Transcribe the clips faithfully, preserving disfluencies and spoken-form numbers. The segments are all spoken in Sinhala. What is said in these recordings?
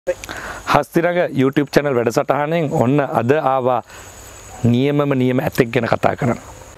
හස්තිරඟ YouTube channel වැඩසටහනෙන් ඔන්න අද ආවා නියමම නියම ඇතෙක් ගැන කතා කරන්න.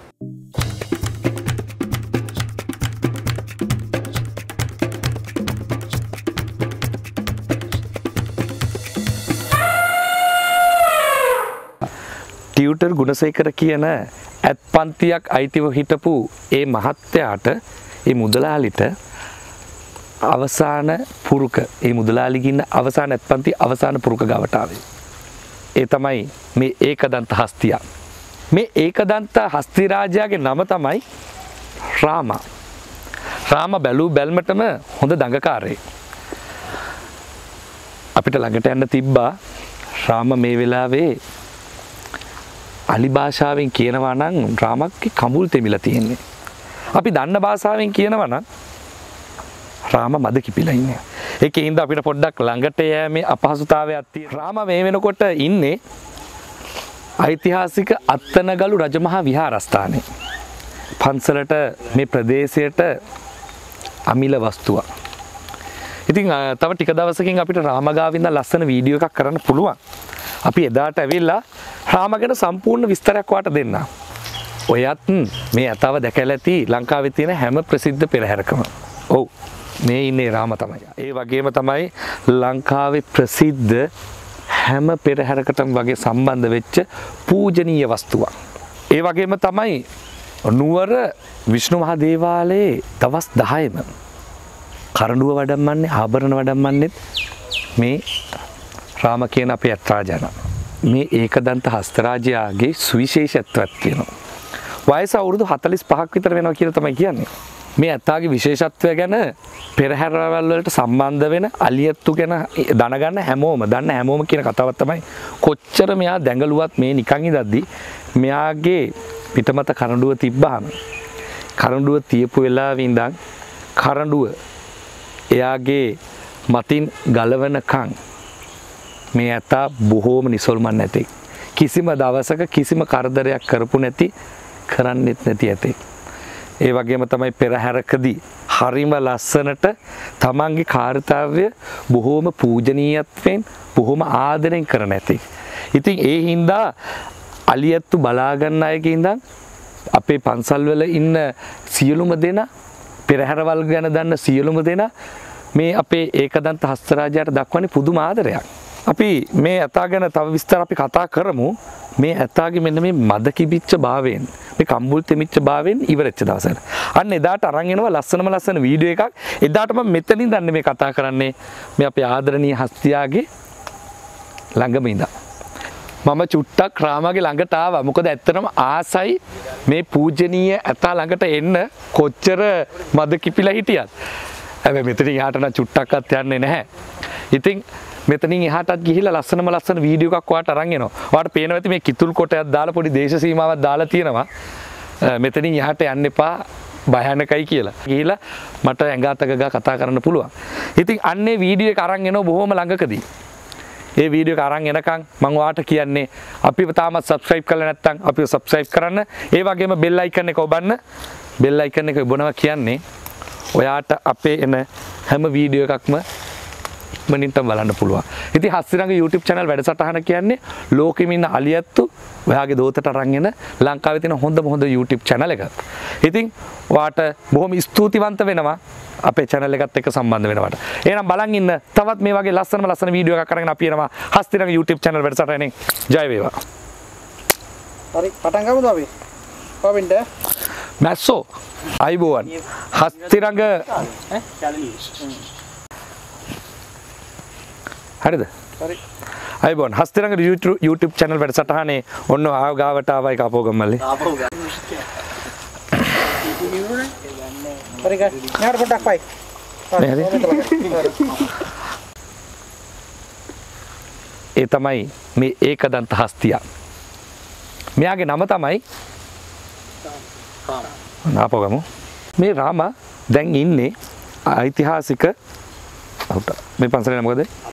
ටියුටර් ගුණසේකර කියන ඇත් පන්තියක් අයිතිව හිටපු ඒ මහත්තයාට ඒ මුදලාලිට අවසාන පුරුක ඒ මුදලාලිගින්න අවසාන ඇත්පන්ති අවසාන පුරුක ගාවට ආවේ. ඒ තමයි මේ ඒකදන්ත හස්තියා. මේ ඒකදන්ත හස්ති රාජයාගේ නම තමයි රාමා. රාමා බැලූ බැල්මටම හොඳ දඟකාරයෙක්. අපිට ළඟට යන්න තිබ්බා රාමා මේ වෙලාවේ අලි භාෂාවෙන් කියනවා නම් රාමක්ගේ කඹුල් තෙමිලා තියෙන්නේ. අපි දන්න භාෂාවෙන් කියනවා නම් රාම මද කිපිලා ඉන්නේ. ඒකේ හින්දා අපිට පොඩ්ඩක් ළඟට යෑමේ අපහසුතාවයක් තියෙනවා. රාම මේ වෙනකොට ඉන්නේ ඓතිහාසික අත්තනගලු රජමහා විහාරස්ථානයේ. පන්සලට මේ ප්‍රදේශයට අමිල වස්තුවක්. ඉතින් තව ටික දවසකින් අපිට රාම ගාවින්ද ලස්සන වීඩියෝ එකක් කරන්න පුළුවන්. අපි එදාට ඇවිල්ලා රාම ගැන සම්පූර්ණ විස්තරයක් වාට දෙන්න. ඔයත් මේ අතව දැකලා ඇති ලංකාවේ තියෙන හැම ප්‍රසිද්ධ පෙරහැරකම. ඔව් මේ ඉන්නේ රාම තමයි. ඒ වගේම තමයි ලංකාවේ ප්‍රසිද්ධ හැම පෙරහැරකටම වගේ සම්බන්ධ වෙච්ච පූජනීය වස්තුවක්. ඒ වගේම තමයි නුවර විෂ්ණු මහ දේවාලයේ දවස් දහයම කරඬුව වඩම්මන්නේ ආභරණ වඩම්මන්නේ මේ රාම කියන අපේ ඇත්රාජාන. මේ ඒකදන්ත හස්තරාජයාගේ සුවිශේෂත්වයක් තියෙනවා. වයස අවුරුදු හතළිස් පහක් විතර වෙනවා කියලා තමයි කියන්නේ. මේ ඇත්තාගේ විශේෂත්වය ගැන පෙරහැරවල් වලට සම්බන්ධ වෙන අලියත්තු ගැන දැනගන්න හැමෝම දන්න හැමෝම කියන කතාවක් තමයි කොච්චර මෙයා දැඟලුවත් මේ නිකන් ඉඳද්දි මෙයාගේ පිටමත කරඬුව තිබ්බහම කරඬුව තියපු වෙලාවේ ඉඳන් කරඬුව එයාගේ මතින් ගලවනකන් මේ ඇත්තා බොහෝම නිසල්මන් නැති කිසිම දවසක කිසිම කරදරයක් කරපු නැති කරන්නෙත් නැති ඇතේ. ඒ වගේම තමයි පෙරහැරකදී හරිම ලස්සනට තමන්ගේ කාර්යතාවය බොහෝම පූජනීයත්වයෙන් බොහෝම ආදරෙන් කරන ඇති. ඉතින් ඒ හින්දා අලියත්තු බලා ගන්න අයගේ ඉඳන් අපේ පන්සල්වල ඉන්න සියලුම දෙනා පෙරහැරවල් ගැන දන්න සියලුම දෙනා මේ අපේ ඒකදන්ත හස්තරාජයාට දක්වන්නේ පුදුම ආදරයක්. අපි මේ ඇතා ගැන තව විස්තර අපි කතා කරමු. මේ ඇතාගේ මෙන්න මේ මද කිපිච්ච භාවයෙන් මේ කම්බුල් තෙමිච්ච භාවයෙන් ඉවරෙච්ච දවසට අන්න එදාට අරන් එනවා ලස්සනම ලස්සන වීඩියෝ එකක්. එදාට මම මෙතනින් දන්නේ මේ කතා කරන්නේ මේ අපේ ආදරණීය හස්තියාගේ ළඟම ඉඳන්. මම චුට්ටක් රාමාගේ ළඟට ආවා. මොකද ඇත්තටම ආසයි මේ පූජනීය ඇතා ළඟට එන්න කොච්චර මද කිපිලා හිටියත්. හැබැයි මෙතනින් එහාට නම් චුට්ටක්වත් යන්නේ නැහැ. ඉතින් මෙතනින් එහාටත් ගිහිල්ලා ලස්සනම ලස්සන වීඩියෝ එකක් ඔයාලට අරන් එනවා. ඔයාලට පේනවා ඇති මේ කිතුල් කොටයක් දාලා පොඩි දේශ සීමාවක් දාලා තියෙනවා. මෙතනින් එහාට යන්න එපා භයානකයි කියලා. ගිහිල්ලා මට ඇඟාතක ගා කතා කරන්න පුළුවන්. ඉතින් අන්නේ වීඩියෝ එක අරන් එනවා බොහොම ළඟකදී. ඒ වීඩියෝ එක අරන් එනකන් මම ඔයාලට කියන්නේ අපිව තාමත් subscribe කරලා නැත්නම් අපිව subscribe කරන්න. ඒ වගේම bell icon එක ඔබන්න. bell icon එක ඔබනවා කියන්නේ ඔයාට අපේ එන හැම වීඩියෝ එකක්ම මනින්ට බලන්න පුළුවන්. ඉතින් හස්තිරංග YouTube channel වැඩසටහන කියන්නේ ලෝකෙම ඉන්න අලියැත්තු ඔයාගේ දෝතට අරන් එන ලංකාවේ තියෙන හොඳම හොඳ YouTube channel එක. ඉතින් ඔයාට බොහොම ස්තුතිවන්ත වෙනවා අපේ channel එකත් එක්ක සම්බන්ධ වෙනවට. එහෙනම් බලන් ඉන්න තවත් මේ වගේ ලස්සනම ලස්සන වීඩියෝ එකක් අරගෙන අපි එනවා හස්තිරංග YouTube channel වැඩසටහනෙන්. ජය වේවා. හරි පටන් ගමුද අපි? කොහෙන්ද? මැස්සෝ අයිබෝවන් හස්තිරංග ඈ හරිද? හරි. අයිබෝන් හස්තිරංග YouTube channel වැඩසටහනේ ඔන්න ආව ගාවට ආවයි කපෝගම් මල්ලේ. ආපහු ගන්න. හරි ගන්න. නාර පොඩක් පයි. ඒ තමයි මේ ඒකදන්ත හස්තියා. මෙයාගේ නම තමයි රාම. ආපෝගමු. මේ රාම දැන් ඉන්නේ ඓතිහාසික මේ පන්සලේ නම මොකද?